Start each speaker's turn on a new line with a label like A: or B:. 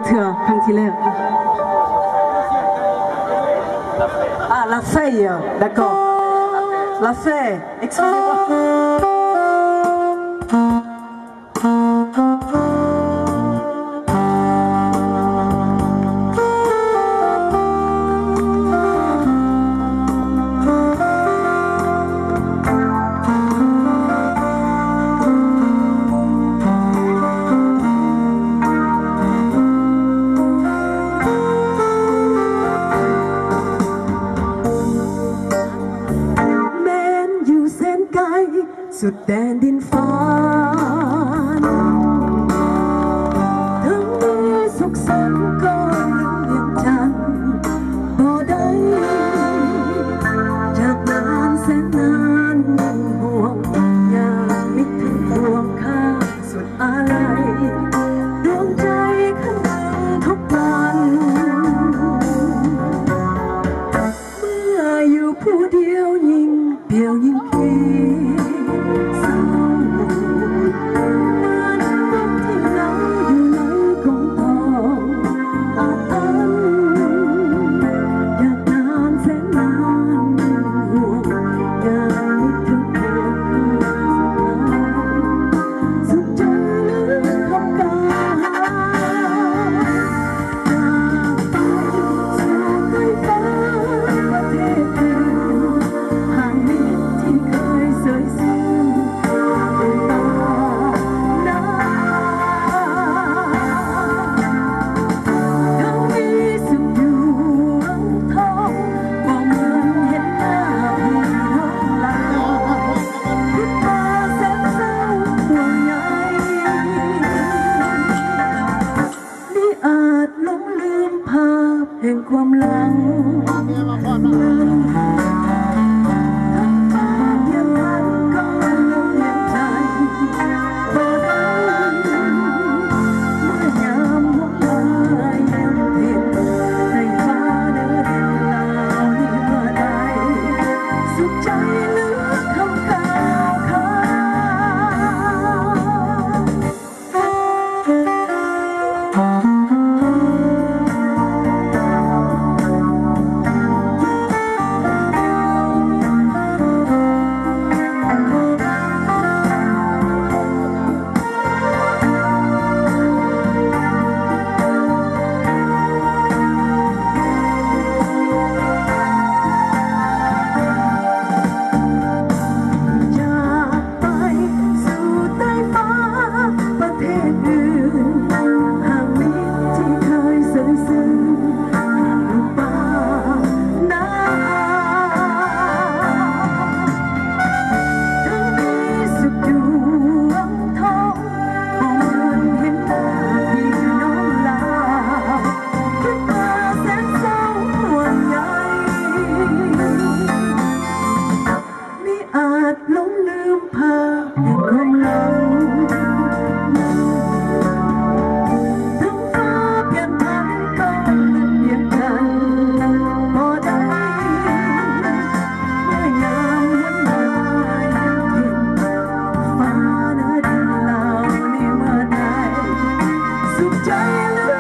A: เถื่อครั้งที่แล้วla feuille d'accord la feuille excusez-moiสุดแดนดินฟ้าทั้งมีสุขสันต์ก็ลืมเวียงจันทร์บ่ได้จากนานแสนนานห่วงอยากนึกถึงดวงข้าสุดอาลัยดวงใจข้างในทุกวันเมื่ออยู่ผู้เดียวยิ่งเดียวยิ่งคิดแห่งความหลังทั้งฟ้าเพียงพันก็ลืมเพียงใจบ่ได้เมื่อยามหัวใจยังติดในฟ้าเดินลาวนี่เมื่อใดสุขใจเหลือคำกล่าวคำหลงลืมภาพแห่งความหลังทั้งฟ้าเปลี่ยนพันก็ลืมเพียงกันบ่ได้เมื่อยามวันวายทินฟ้าเนื้อดินลาวนี่เมื่อใดสุขใจเหลือ